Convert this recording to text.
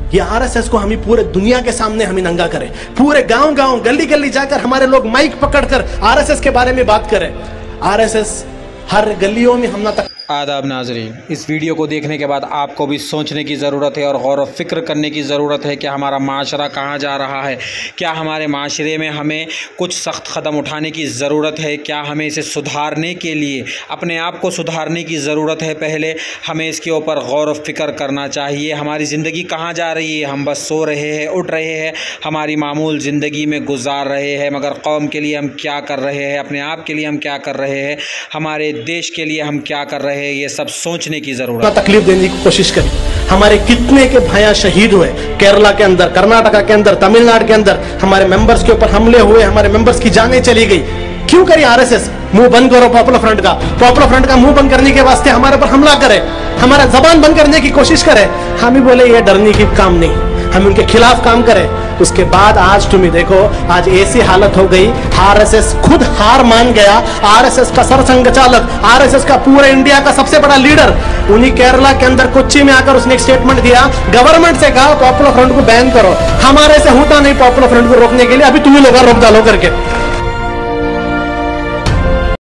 ये आरएसएस को हमें पूरे दुनिया के सामने हमें नंगा करें, पूरे गांव गांव गली गली जाकर हमारे लोग माइक पकड़कर आरएसएस के बारे में बात करें। आरएसएस हर गलियों में हमला तक। आदाब नाज़रीन, इस वीडियो को देखने के बाद आपको भी सोचने की ज़रूरत है और गौर व फिक्र करने की ज़रूरत है कि हमारा माशरा कहाँ जा रहा है। क्या हमारे माशरे में हमें कुछ सख्त कदम उठाने की ज़रूरत है? क्या हमें इसे सुधारने के लिए अपने आप को सुधारने की ज़रूरत है? पहले हमें इसके ऊपर गौर व फिक्र करना चाहिए। हमारी ज़िंदगी कहाँ जा रही है? हम बस सो रहे हैं, उठ रहे हैं, हमारी मामूल ज़िंदगी में गुजार रहे हैं, मगर कौम के लिए हम क्या कर रहे हैं? अपने आप के लिए हम क्या कर रहे हैं? हमारे देश के लिए हम क्या कर रहे हैं? ये सब सोचने की जरूरत है। तकलीफ देने की कोशिश करी। हमारे कितने के भाइयां शहीद हुए केरला के अंदर, कर्नाटका के अंदर, तमिलनाडु के अंदर। हमारे मेंबर्स के ऊपर हमले हुए, हमारे मेंबर्स की जानें चली गई। क्यों करी आरएसएस? मुंह बंद करो पॉपुलर फ्रंट का। पॉपुलर फ्रंट का मुंह बंद करने के वास्ते हमारे पर हमला करे, हमारा जबान बंद करने की कोशिश करे। हम ही बोले ये डरने की काम नहीं, हम उनके खिलाफ काम करें। उसके बाद आज तुम्हें देखो, आज ऐसी हालत हो गई, आरएसएस खुद हार मान गया। आरएसएस का सरसंघचालक, आरएसएस का पूरे इंडिया का सबसे बड़ा लीडर, उन्हीं केरला के अंदर कोच्चि में आकर उसने एक स्टेटमेंट दिया, गवर्नमेंट से कहा पॉपुलर फ्रंट को बैन करो। हमारे से होता नहीं पॉपुलर फ्रंट को रोकने के लिए, अभी तुम्हें लोग रोक डालो करके।